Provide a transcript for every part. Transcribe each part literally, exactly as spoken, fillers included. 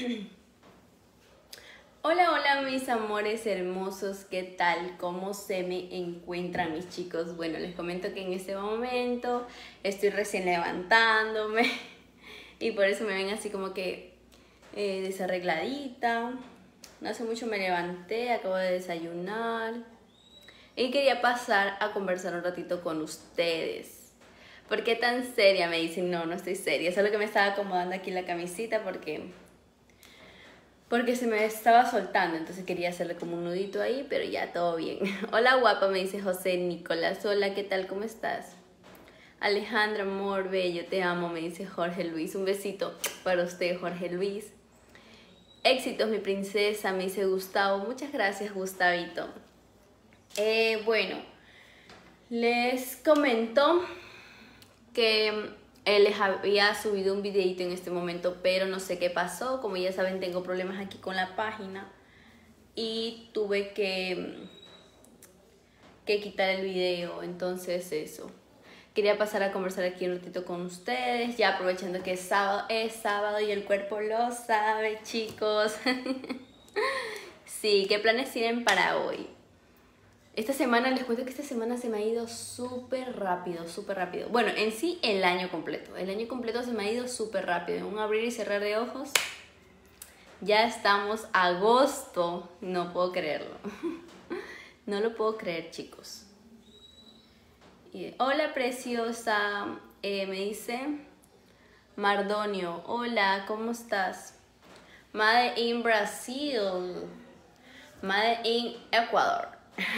Hola, hola mis amores hermosos, ¿qué tal? ¿Cómo se me encuentran mis chicos? Bueno, les comento que en este momento estoy recién levantándome y por eso me ven así como que eh, desarregladita. No hace mucho me levanté, acabo de desayunar y quería pasar a conversar un ratito con ustedes. ¿Por qué tan seria? Me dicen, no, no estoy seria, solo que me estaba acomodando aquí la camisita porque... Porque se me estaba soltando, entonces quería hacerle como un nudito ahí, pero ya todo bien. Hola guapa, me dice José Nicolás. Hola, ¿qué tal? ¿Cómo estás? Alejandra, amor, bello, te amo, me dice Jorge Luis. Un besito para usted, Jorge Luis. Éxitos, mi princesa, me dice Gustavo. Muchas gracias, Gustavito. Eh, bueno, les comento que él les había subido un videito en este momento, pero no sé qué pasó. Como ya saben, tengo problemas aquí con la página y tuve que, que quitar el video. Entonces eso, quería pasar a conversar aquí un ratito con ustedes, ya aprovechando que es sábado, es sábado y el cuerpo lo sabe, chicos. Sí, ¿qué planes tienen para hoy? Esta semana, les cuento que esta semana se me ha ido súper rápido, súper rápido. Bueno, en sí el año completo. El año completo se me ha ido súper rápido. En un abrir y cerrar de ojos, ya estamos agosto. No puedo creerlo. No lo puedo creer, chicos. Y, hola, preciosa. Eh, me dice Mardonio. Hola, ¿cómo estás? Made in Brasil. Made in Ecuador.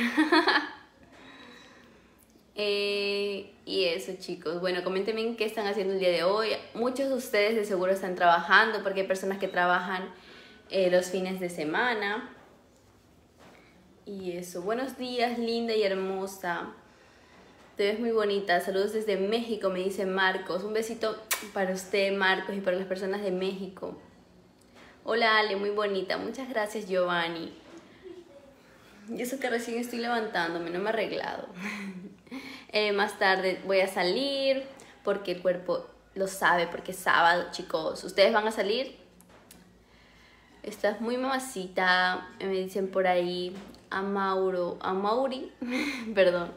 eh, y eso, chicos, bueno, coméntenme qué están haciendo el día de hoy. Muchos de ustedes de seguro están trabajando, porque hay personas que trabajan eh, los fines de semana. Y eso, buenos días, linda y hermosa, te ves muy bonita. Saludos desde México, me dice Marcos. Un besito para usted, Marcos, y para las personas de México. Hola, Ale, muy bonita. Muchas gracias, Giovanni. Y eso que recién estoy levantándome, no me he arreglado. eh, más tarde voy a salir porque el cuerpo lo sabe, porque es sábado, chicos. ¿Ustedes van a salir? Estás muy mamacita, me dicen por ahí. A Mauro, a Mauri, perdón.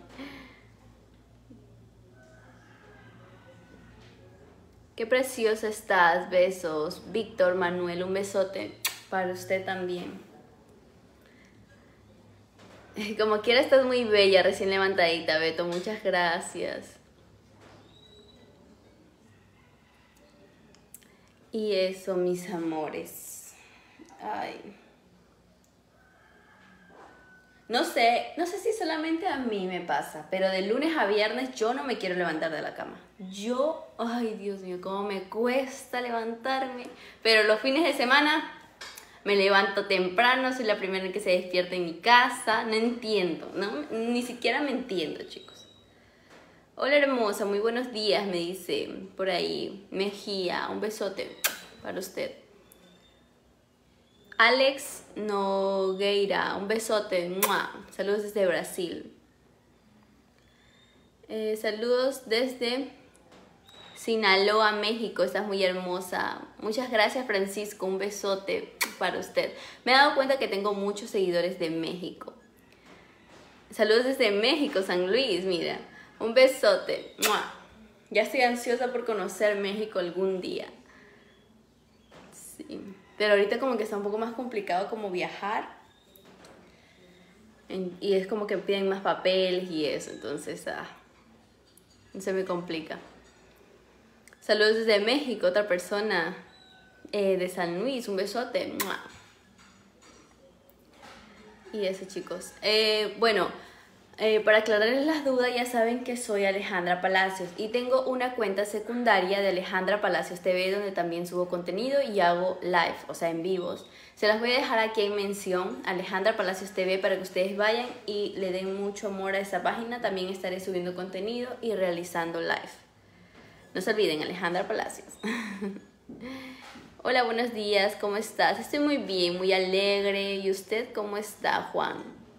Qué preciosa estás, besos. Víctor Manuel, un besote para usted también. Como quiera estás muy bella, recién levantadita, Beto, muchas gracias. Y eso, mis amores. Ay. No sé, no sé si solamente a mí me pasa, pero de lunes a viernes yo no me quiero levantar de la cama. Yo, ay Dios mío, cómo me cuesta levantarme. Pero los fines de semana me levanto temprano, soy la primera que se despierta en mi casa. No entiendo, ¿no? Ni siquiera me entiendo, chicos. Hola hermosa, muy buenos días, me dice por ahí Mejía. Un besote para usted. Alex Nogueira, un besote. ¡Mua! Saludos desde Brasil. Eh, saludos desde Sinaloa, México. Estás muy hermosa. Muchas gracias, Francisco. Un besote para usted. Me he dado cuenta que tengo muchos seguidores de México. Saludos desde México, San Luis, mira. Un besote. ¡Mua! Ya estoy ansiosa por conocer México algún día. Sí. Pero ahorita como que está un poco más complicado como viajar. Y es como que piden más papeles y eso. Entonces, ah, se me complica. Saludos desde México, otra persona eh, de San Luis. Un besote. ¡Mua! Y eso, chicos. Eh, bueno, eh, para aclararles las dudas, ya saben que soy Alejandra Palacios y tengo una cuenta secundaria de Alejandra Palacios T V donde también subo contenido y hago live, o sea, en vivos. Se las voy a dejar aquí en mención, Alejandra Palacios T V, para que ustedes vayan y le den mucho amor a esa página. También estaré subiendo contenido y realizando live. No se olviden, Alejandra Palacios. Hola, buenos días, ¿cómo estás? Estoy muy bien, muy alegre. ¿Y usted cómo está, Juan?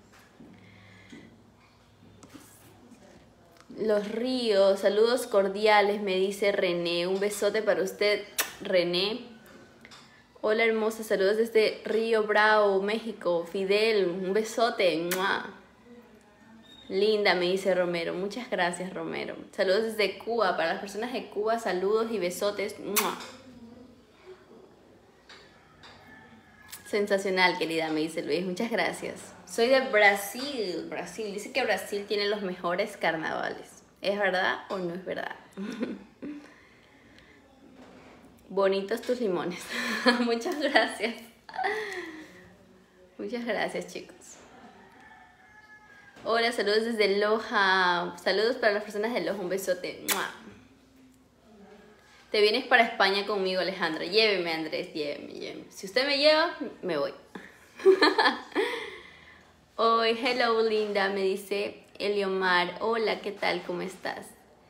Los Ríos, saludos cordiales, me dice René. Un besote para usted, René. Hola hermosa, saludos desde Río Bravo, México. Fidel, un besote. ¡Mua! Linda, me dice Romero. Muchas gracias, Romero. Saludos desde Cuba. Para las personas de Cuba, saludos y besotes. ¡Mua! Sensacional, querida, me dice Luis. Muchas gracias. Soy de Brasil. Brasil. Dice que Brasil tiene los mejores carnavales. ¿Es verdad o no es verdad? Bonitos tus limones. Muchas gracias. Muchas gracias, chicos. Hola, saludos desde Loja. Saludos para las personas de Loja. Un besote. ¡Mua! Te vienes para España conmigo, Alejandra. Lléveme, Andrés. Lléveme, lléveme. Si usted me lleva, me voy. Hoy, hello, linda. Me dice Eliomar. Hola, ¿qué tal? ¿Cómo estás?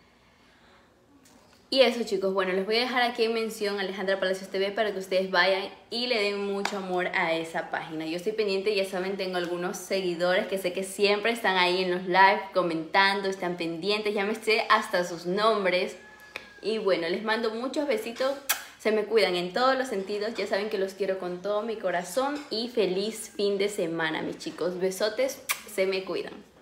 Y eso, chicos, bueno, les voy a dejar aquí en mención Alejandra Palacios T V para que ustedes vayan y le den mucho amor a esa página. Yo estoy pendiente, ya saben, tengo algunos seguidores que sé que siempre están ahí en los live comentando, están pendientes, ya me sé hasta sus nombres. Y bueno, les mando muchos besitos, se me cuidan en todos los sentidos, ya saben que los quiero con todo mi corazón y feliz fin de semana, mis chicos. Besotes, se me cuidan.